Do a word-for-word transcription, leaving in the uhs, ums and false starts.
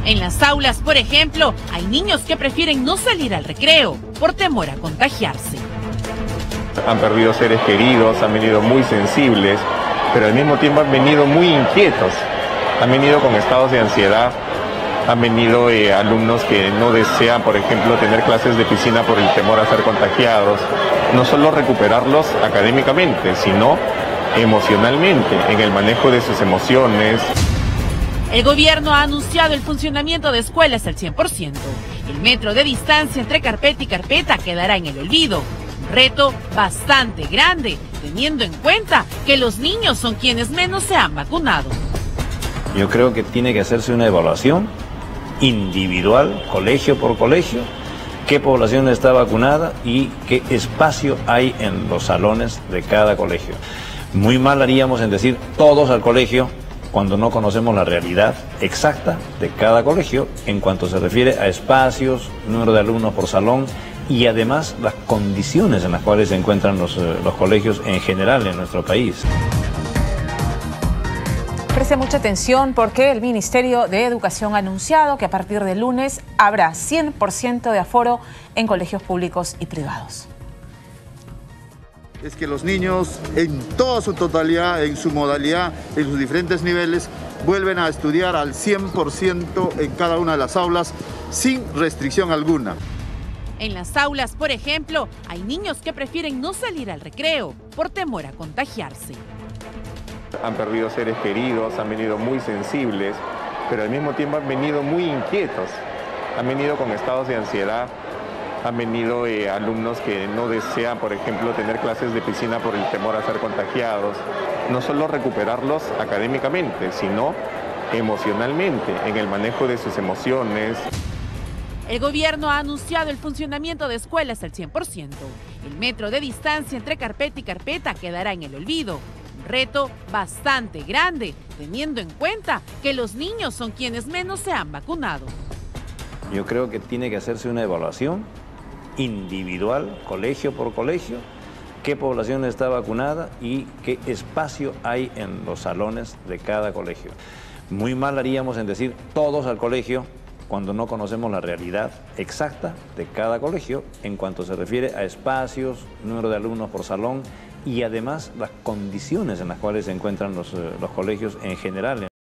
En las aulas, por ejemplo, hay niños que prefieren no salir al recreo por temor a contagiarse. Han perdido seres queridos, han venido muy sensibles, pero al mismo tiempo han venido muy inquietos. Han venido con estados de ansiedad, han venido eh, alumnos que no desean, por ejemplo, tener clases de piscina por el temor a ser contagiados. No solo recuperarlos académicamente, sino emocionalmente, en el manejo de sus emociones. El gobierno ha anunciado el funcionamiento de escuelas al cien por ciento. El metro de distancia entre carpeta y carpeta quedará en el olvido. Un reto bastante grande, teniendo en cuenta que los niños son quienes menos se han vacunado. Yo creo que tiene que hacerse una evaluación individual, colegio por colegio, qué población está vacunada y qué espacio hay en los salones de cada colegio. Muy mal haríamos en decir todos al colegio cuando no conocemos la realidad exacta de cada colegio en cuanto se refiere a espacios, número de alumnos por salón y además las condiciones en las cuales se encuentran los, los colegios en general en nuestro país. Preste mucha atención porque el Ministerio de Educación ha anunciado que a partir de lunes habrá cien por ciento de aforo en colegios públicos y privados. Es que los niños en toda su totalidad, en su modalidad, en sus diferentes niveles, vuelven a estudiar al cien por ciento en cada una de las aulas sin restricción alguna. En las aulas, por ejemplo, hay niños que prefieren no salir al recreo por temor a contagiarse. Han perdido seres queridos, han venido muy sensibles, pero al mismo tiempo han venido muy inquietos. Han venido con estados de ansiedad. Han venido eh, alumnos que no desean, por ejemplo, tener clases de piscina por el temor a ser contagiados. No solo recuperarlos académicamente, sino emocionalmente, en el manejo de sus emociones. El gobierno ha anunciado el funcionamiento de escuelas al cien por ciento. El metro de distancia entre carpeta y carpeta quedará en el olvido. Un reto bastante grande, teniendo en cuenta que los niños son quienes menos se han vacunado. Yo creo que tiene que hacerse una evaluación individual, colegio por colegio, qué población está vacunada y qué espacio hay en los salones de cada colegio. Muy mal haríamos en decir todos al colegio cuando no conocemos la realidad exacta de cada colegio en cuanto se refiere a espacios, número de alumnos por salón y además las condiciones en las cuales se encuentran los, los colegios en general.